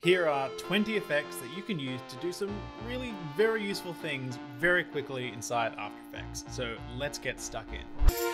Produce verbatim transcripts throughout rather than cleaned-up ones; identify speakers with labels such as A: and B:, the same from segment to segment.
A: Here are twenty effects that you can use to do some really very useful things very quickly inside After Effects. So let's get stuck in.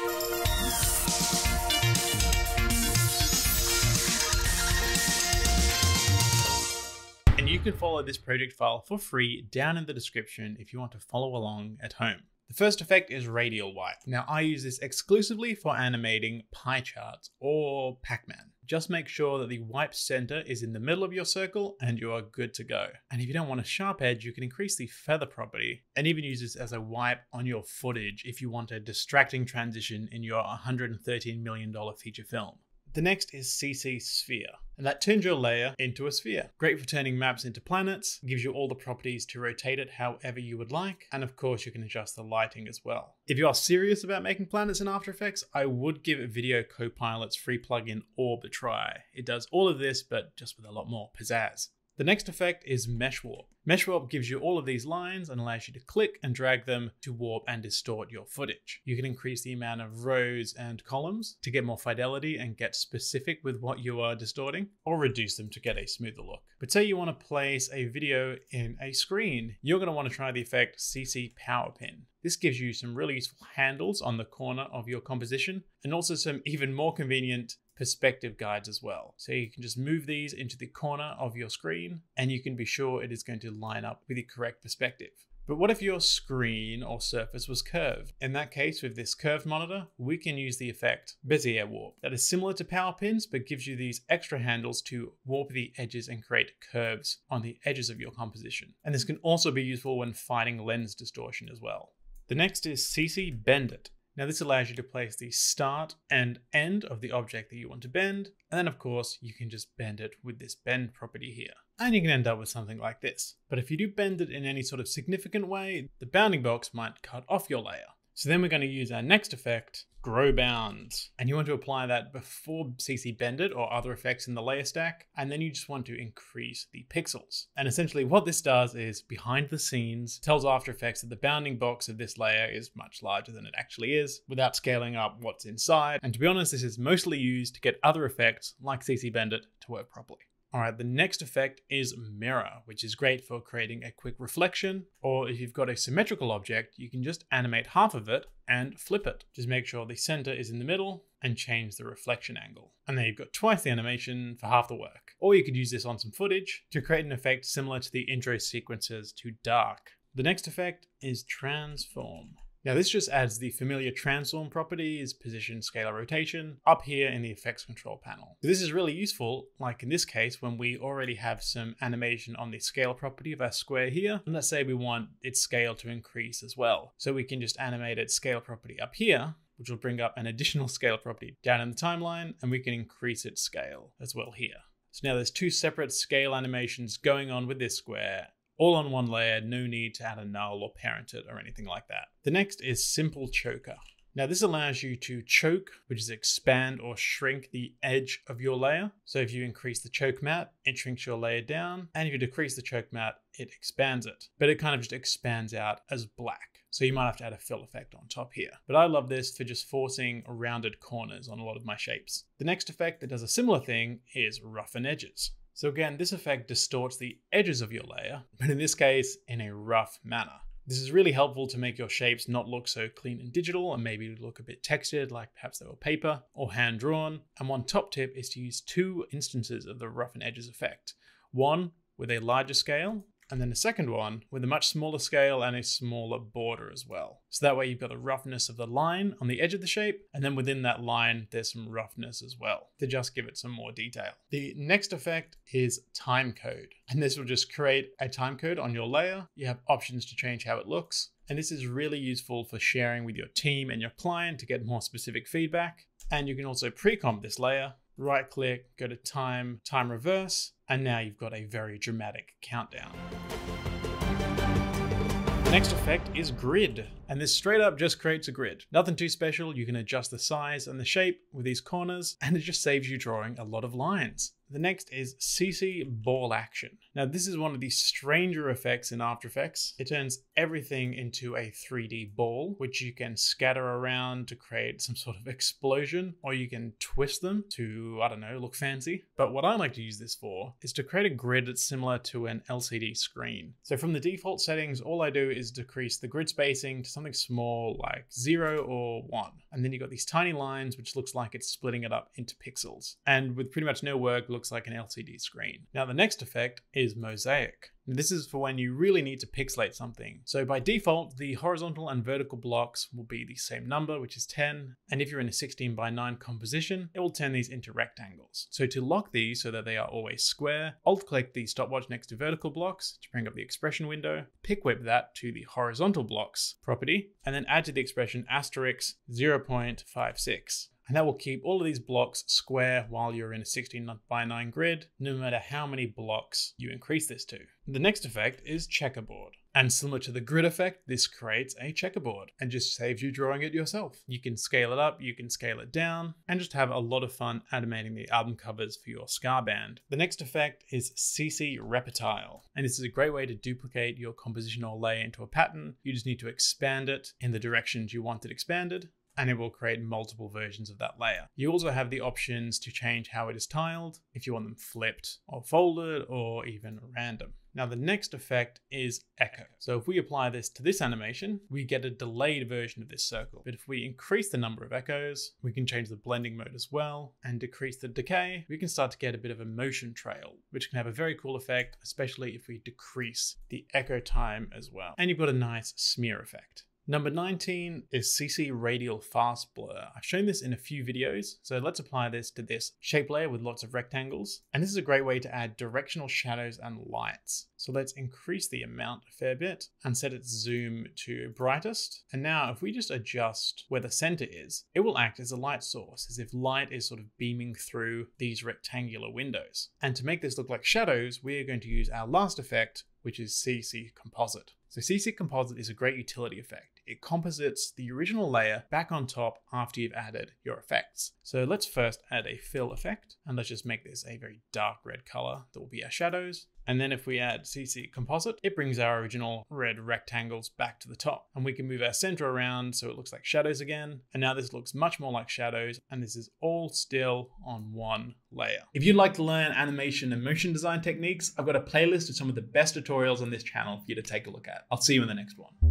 A: And you can follow this project file for free down in the description if you want to follow along at home. The first effect is Radial Wipe. Now I use this exclusively for animating pie charts or Pac-Man. Just make sure that the wipe center is in the middle of your circle and you are good to go. And if you don't want a sharp edge, you can increase the feather property and even use this as a wipe on your footage if you want a distracting transition in your one hundred thirteen million dollar feature film. The next is C C Sphere, and that turns your layer into a sphere. Great for turning maps into planets, gives you all the properties to rotate it however you would like, and of course you can adjust the lighting as well. If you are serious about making planets in After Effects, I would give Video Copilot's free plugin Orb a try. It does all of this, but just with a lot more pizzazz. The next effect is Mesh Warp. Mesh Warp gives you all of these lines and allows you to click and drag them to warp and distort your footage. You can increase the amount of rows and columns to get more fidelity and get specific with what you are distorting, or reduce them to get a smoother look. But say you want to place a video in a screen, you're going to want to try the effect C C Power Pin. This gives you some really useful handles on the corner of your composition and also some even more convenient perspective guides as well. So you can just move these into the corner of your screen and you can be sure it is going to line up with the correct perspective. But what if your screen or surface was curved? In that case, with this curved monitor, we can use the effect Bezier Warp. That is similar to power pins, but gives you these extra handles to warp the edges and create curves on the edges of your composition. And this can also be useful when fighting lens distortion as well. The next is C C Bend It. Now this allows you to place the start and end of the object that you want to bend. And then of course you can just bend it with this bend property here. And you can end up with something like this. But if you do bend it in any sort of significant way, the bounding box might cut off your layer. So then we're going to use our next effect, Grow Bounds. And you want to apply that before C C Bend It or other effects in the layer stack. And then you just want to increase the pixels. And essentially what this does is behind the scenes tells After Effects that the bounding box of this layer is much larger than it actually is without scaling up what's inside. And to be honest, this is mostly used to get other effects like C C Bend It to work properly. All right, the next effect is Mirror, which is great for creating a quick reflection, or if you've got a symmetrical object, you can just animate half of it and flip it. Just make sure the center is in the middle and change the reflection angle. And then you've got twice the animation for half the work. Or you could use this on some footage to create an effect similar to the intro sequences to Dark. The next effect is Transform. Now this just adds the familiar transform properties, position, scale, rotation, up here in the effects control panel. So this is really useful, like in this case, when we already have some animation on the scale property of our square here. And let's say we want its scale to increase as well. So we can just animate its scale property up here, which will bring up an additional scale property down in the timeline, and we can increase its scale as well here. So now there's two separate scale animations going on with this square, all on one layer, no need to add a null or parent it or anything like that. The next is Simple Choker. Now this allows you to choke, which is expand or shrink the edge of your layer. So if you increase the choke mat, it shrinks your layer down. And if you decrease the choke mat, it expands it. But it kind of just expands out as black. So you might have to add a fill effect on top here. But I love this for just forcing rounded corners on a lot of my shapes. The next effect that does a similar thing is Roughen Edges. So again, this effect distorts the edges of your layer, but in this case, in a rough manner. This is really helpful to make your shapes not look so clean and digital and maybe look a bit textured, like perhaps they were paper or hand drawn. And one top tip is to use two instances of the Roughen Edges effect. One with a larger scale, and then the second one with a much smaller scale and a smaller border as well. So that way you've got the roughness of the line on the edge of the shape, and then within that line, there's some roughness as well to just give it some more detail. The next effect is Timecode, and this will just create a timecode on your layer. You have options to change how it looks, and this is really useful for sharing with your team and your client to get more specific feedback. And you can also pre-comp this layer, right click, go to time, time reverse, and now you've got a very dramatic countdown. The next effect is Grid. And this straight up just creates a grid. Nothing too special. You can adjust the size and the shape with these corners, and it just saves you drawing a lot of lines. The next is C C Ball Action. Now this is one of the stranger effects in After Effects. It turns everything into a three D ball, which you can scatter around to create some sort of explosion, or you can twist them to, I don't know, look fancy. But what I like to use this for is to create a grid that's similar to an L C D screen. So from the default settings, all I do is decrease the grid spacing to something small like zero or one. And then you've got these tiny lines, which looks like it's splitting it up into pixels. And with pretty much no work, looks like an L C D screen. Now the next effect is Mosaic. This is for when you really need to pixelate something. So by default, the horizontal and vertical blocks will be the same number, which is ten. And if you're in a sixteen by nine composition, it will turn these into rectangles. So to lock these so that they are always square, alt-click the stopwatch next to vertical blocks to bring up the expression window, pick whip that to the horizontal blocks property, and then add to the expression asterisk zero point five six. And that will keep all of these blocks square while you're in a sixteen by nine grid, no matter how many blocks you increase this to. The next effect is Checkerboard. And similar to the grid effect, this creates a checkerboard and just saves you drawing it yourself. You can scale it up, you can scale it down, and just have a lot of fun animating the album covers for your Scar band. The next effect is C C RepeTile. And this is a great way to duplicate your composition or layer into a pattern. You just need to expand it in the directions you want it expanded, and it will create multiple versions of that layer. You also have the options to change how it is tiled, if you want them flipped or folded or even random. Now the next effect is Echo. So if we apply this to this animation, we get a delayed version of this circle. But if we increase the number of echoes, we can change the blending mode as well and decrease the decay. We can start to get a bit of a motion trail, which can have a very cool effect, especially if we decrease the echo time as well. And you've got a nice smear effect. Number nineteen is C C Radial Fast Blur. I've shown this in a few videos, so let's apply this to this shape layer with lots of rectangles. And this is a great way to add directional shadows and lights. So let's increase the amount a fair bit and set its zoom to brightest. And now if we just adjust where the center is, it will act as a light source, as if light is sort of beaming through these rectangular windows. And to make this look like shadows, we are going to use our last effect, which is C C Composite. So C C Composite is a great utility effect. It composites the original layer back on top after you've added your effects. So let's first add a fill effect, and let's just make this a very dark red color that will be our shadows. And then if we add C C Composite, it brings our original red rectangles back to the top. And we can move our center around so it looks like shadows again. And now this looks much more like shadows, and this is all still on one layer. If you'd like to learn animation and motion design techniques, I've got a playlist of some of the best tutorials on this channel for you to take a look at. I'll see you in the next one.